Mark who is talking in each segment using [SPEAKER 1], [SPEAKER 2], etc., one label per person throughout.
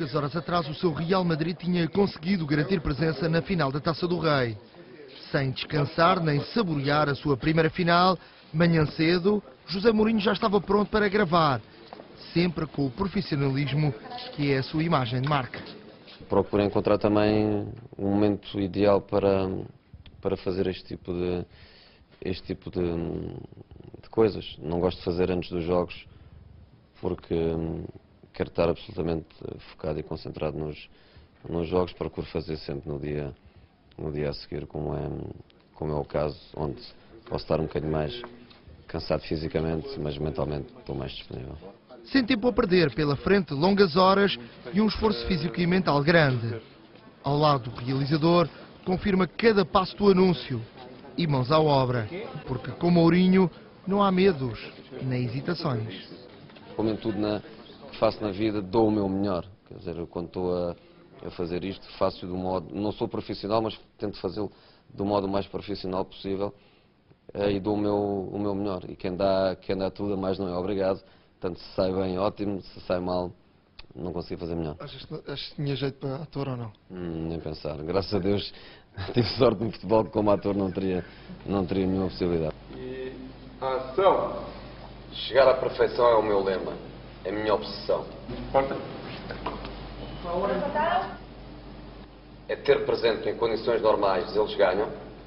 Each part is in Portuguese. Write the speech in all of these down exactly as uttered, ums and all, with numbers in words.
[SPEAKER 1] poucas horas atrás o seu Real Madrid tinha conseguido garantir presença na final da Taça do Rei. Sem descansar nem saborear a sua primeira final, manhã cedo, José Mourinho já estava pronto para gravar, sempre com o profissionalismo que é a sua imagem de marca.
[SPEAKER 2] Procuro encontrar também um momento ideal para, para fazer este tipo de, este tipo de, de coisas. Não gosto de fazer antes dos jogos, porque quero estar absolutamente focado e concentrado nos, nos jogos. Procuro fazer sempre no dia, no dia a seguir, como é, como é o caso, onde posso estar um bocadinho mais cansado fisicamente, mas mentalmente estou mais disponível.
[SPEAKER 1] Sem tempo a perder, pela frente longas horas e um esforço físico e mental grande. Ao lado do realizador, confirma cada passo do anúncio e mãos à obra, porque com Mourinho não há medos nem hesitações.
[SPEAKER 2] Como em tudo na, que faço na vida, dou o meu melhor. Quer dizer, eu, quando estou a, a fazer isto, faço do modo, não sou profissional, mas tento fazê-lo do modo mais profissional possível e dou o meu, o meu melhor. E quem dá, quem dá tudo a mais não é obrigado. Portanto, se sai bem, ótimo. Se sai mal, não consigo fazer melhor.
[SPEAKER 1] Achas que tinha jeito para ator ou não?
[SPEAKER 2] Hum, nem pensar. Graças a Deus tive sorte no futebol, que como ator não teria, não teria nenhuma possibilidade.
[SPEAKER 3] E ação!
[SPEAKER 2] Chegar à perfeição é o meu lema, é a minha obsessão.
[SPEAKER 3] Porta.
[SPEAKER 2] É ter presente que em condições normais eles ganham.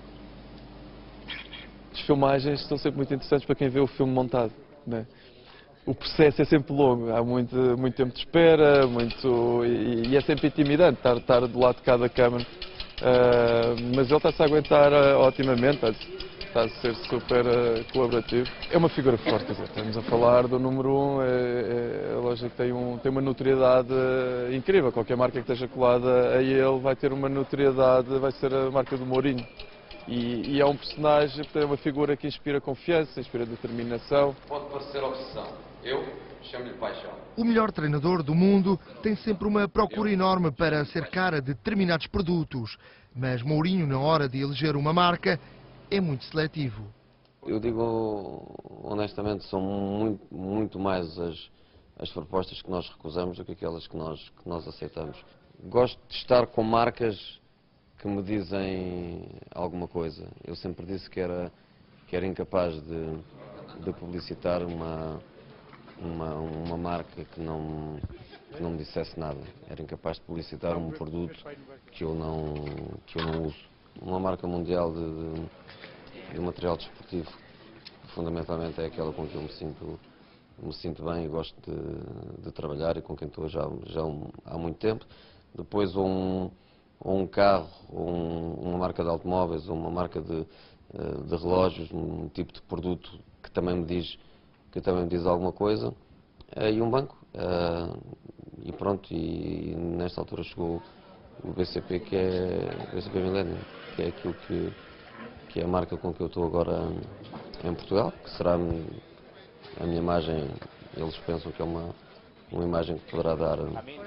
[SPEAKER 4] As filmagens são sempre muito interessantes para quem vê o filme montado, né? O processo é sempre longo, há muito, muito tempo de espera, muito, e, e é sempre intimidante estar, estar do lado de cada câmara, uh, mas ele está-se a aguentar uh, otimamente, está a ser super uh, colaborativo. É uma figura forte, quer dizer, estamos a falar do número um, é, é, é lógico que tem, um, tem uma notoriedade uh, incrível, qualquer marca que esteja colada a ele vai ter uma notoriedade, vai ser a marca do Mourinho. E, e é um personagem, é uma figura que inspira confiança, inspira determinação.
[SPEAKER 2] Pode parecer obsessão, eu chamo-lhe paixão.
[SPEAKER 1] O melhor treinador do mundo tem sempre uma procura enorme para ser cara de determinados produtos, mas Mourinho, na hora de eleger uma marca, é muito seletivo.
[SPEAKER 2] Eu digo honestamente, são muito, muito mais as, as propostas que nós recusamos do que aquelas que nós, que nós aceitamos. Gosto de estar com marcas que me dizem alguma coisa. Eu sempre disse que era, que era incapaz de, de publicitar uma, uma, uma marca que não, que não me dissesse nada. Era incapaz de publicitar um produto que eu não, que eu não uso. Uma marca mundial de, de, de material desportivo, que fundamentalmente é aquela com que eu me sinto, me sinto bem e gosto de, de trabalhar e com quem estou já, já há muito tempo. Depois um ou um carro, ou um, uma marca de automóveis, ou uma marca de, de relógios, um tipo de produto que também me diz, que também me diz alguma coisa, e um banco. E pronto, e nesta altura chegou o B C P, que é o B C P Millennium, que é aquilo que, que é a marca com que eu estou agora em Portugal, que será a minha imagem. Eles pensam que é uma, uma imagem que poderá dar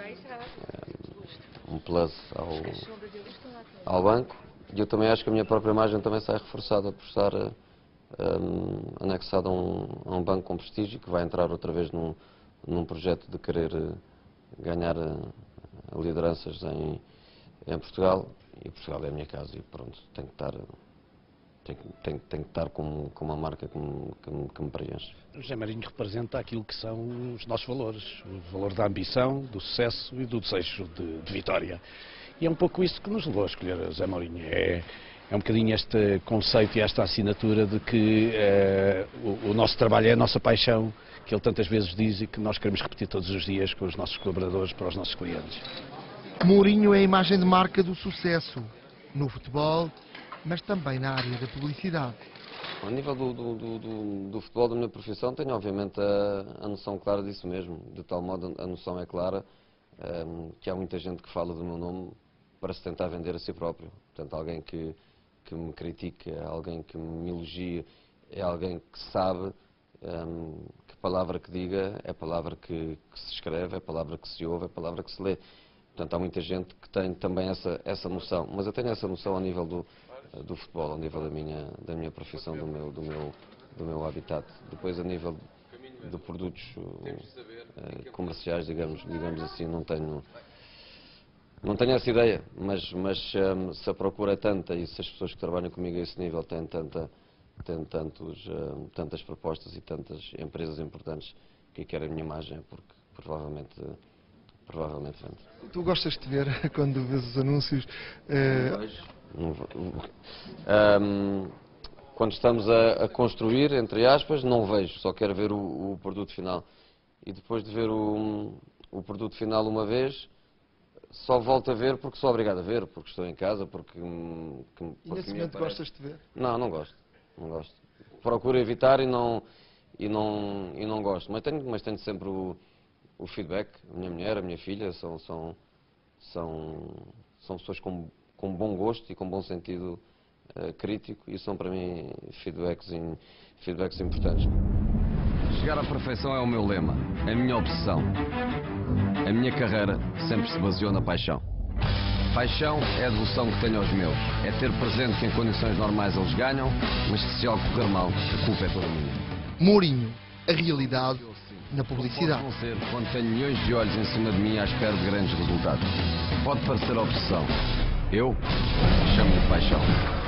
[SPEAKER 2] um plus ao, ao banco, e eu também acho que a minha própria imagem também sai reforçada por estar um, anexada a um, a um banco com prestígio, que vai entrar outra vez num, num projeto de querer ganhar lideranças em, em Portugal, e Portugal é a minha casa e pronto, tenho que estar, tenho, tenho, tenho que estar com, com uma marca que me, que me, que me preenche.
[SPEAKER 5] José Mourinho representa aquilo que são os nossos valores, o valor da ambição, do sucesso e do desejo de, de vitória. E é um pouco isso que nos levou a escolher José Mourinho. É, é um bocadinho este conceito e esta assinatura de que é, o, o nosso trabalho é a nossa paixão, que ele tantas vezes diz e que nós queremos repetir todos os dias com os nossos colaboradores, para os nossos clientes.
[SPEAKER 1] Mourinho é a imagem de marca do sucesso, no futebol, mas também na área da publicidade.
[SPEAKER 2] Ao nível do, do, do, do, do futebol da minha profissão, tenho obviamente a, a noção clara disso mesmo. De tal modo a noção é clara um, que há muita gente que fala do meu nome para se tentar vender a si próprio. Portanto, alguém que, que me critica, alguém que me elogia, é alguém que sabe um, que palavra que diga é palavra que, que se escreve, é palavra que se ouve, é palavra que se lê. Portanto, há muita gente que tem também essa, essa noção. Mas eu tenho essa noção ao nível do do futebol, ao nível da minha, da minha profissão, do meu, do, meu, do meu habitat. Depois, a nível de produtos uh, comerciais, digamos, digamos assim, não tenho, Não tenho essa ideia, mas, mas um, se a procura é tanta e se as pessoas que trabalham comigo a esse nível têm, tanta, têm tantos, um, tantas propostas e tantas empresas importantes que querem a minha imagem, é porque provavelmente, provavelmente vende.
[SPEAKER 1] Tu gostas de ver quando vês os anúncios? eh,
[SPEAKER 2] Não vejo. Não ve- um, quando estamos a, a construir, entre aspas, não vejo, só quero ver o, o produto final. E depois de ver o, o produto final uma vez, só volto a ver porque sou obrigado a ver, porque estou em casa, porque... hum, que-
[SPEAKER 1] e
[SPEAKER 2] porque
[SPEAKER 1] nesse
[SPEAKER 2] me
[SPEAKER 1] momento
[SPEAKER 2] aparece.
[SPEAKER 1] gostas de ver?
[SPEAKER 2] Não, não gosto. Não gosto. Procuro evitar e não, e não, e não gosto. Mas tenho, mas tenho sempre o, o feedback. A minha mulher, a minha filha são, são, são, são pessoas com, com bom gosto e com bom sentido eh, crítico e são para mim feedbacks, in, feedbacks importantes.
[SPEAKER 6] Chegar à perfeição é o meu lema, a minha obsessão. A minha carreira sempre se baseou na paixão. Paixão é a devoção que tenho aos meus. É ter presente que em condições normais eles ganham, mas que se algo correr mal, a culpa é toda minha.
[SPEAKER 1] Mourinho, a realidade na
[SPEAKER 6] Pode
[SPEAKER 1] publicidade.
[SPEAKER 6] não ser quando tenho milhões de olhos em cima de mim à espera de grandes resultados. Pode parecer obsessão. Eu chamo-lhe paixão.